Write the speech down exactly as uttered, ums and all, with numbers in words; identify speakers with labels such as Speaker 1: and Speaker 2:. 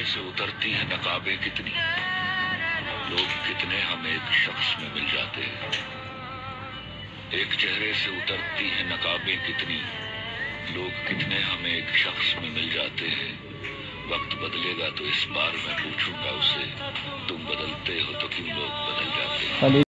Speaker 1: चेहरे से उतरती है नकाबें कितनी, लोग कितने हम एक शख्स में मिल जाते हैं। एक चेहरे से उतरती है नकाबें कितनी, लोग कितने हम एक शख्स में मिल जाते हैं। वक्त बदलेगा तो इस बार मैं पूछूंगा उसे, तुम बदलते हो तो क्यों लोग बदल जाते हैं।